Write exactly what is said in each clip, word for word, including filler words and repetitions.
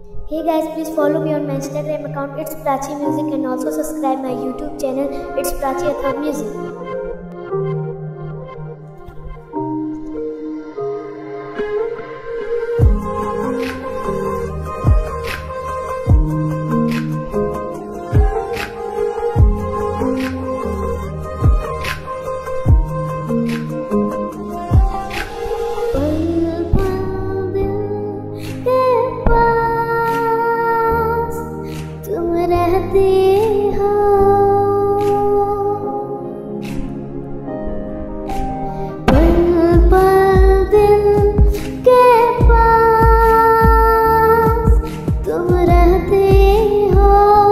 Hey guys, please follow me on my Instagram account, it's Prachi Music, and also subscribe my YouTube channel, it's Prachi Athar Music. रहते हो पल पल दिल के पास तुम रहते हो।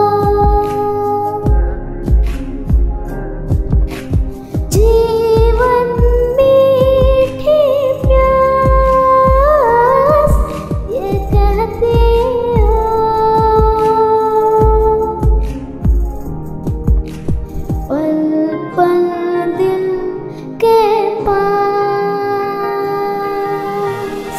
जीवन मीठी प्यास ये कहते पल पल दिल के पास।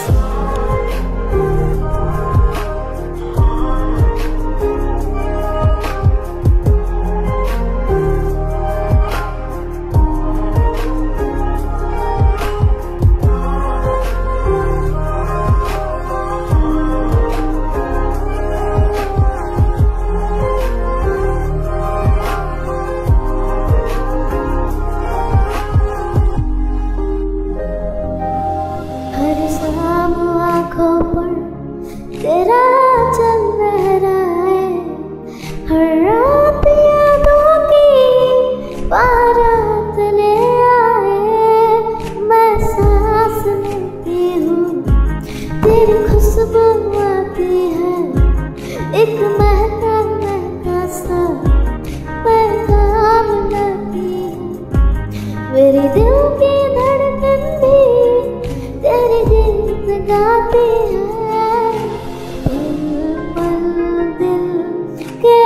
आँखों पर तेरा चल लहराए, हर रात यादों की बारात ले आए। मैं सांस लेती हूँ तेरी खुशबू आती है, एक महका महका सा पैगाम लाती है। मेरे दिल की धड़कन भी तेरी गीत गाती है। पल पल दिल के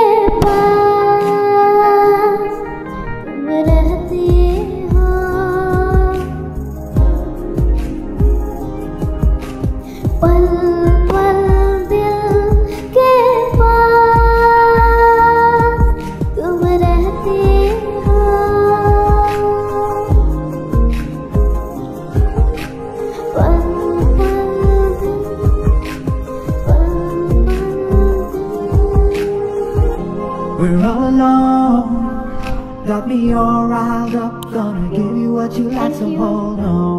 पास तुम रहती हो। पल पल दिल के पास तुम रहती हो। पल We're all alone, got me all riled up. Gonna give you what you like, so hold on.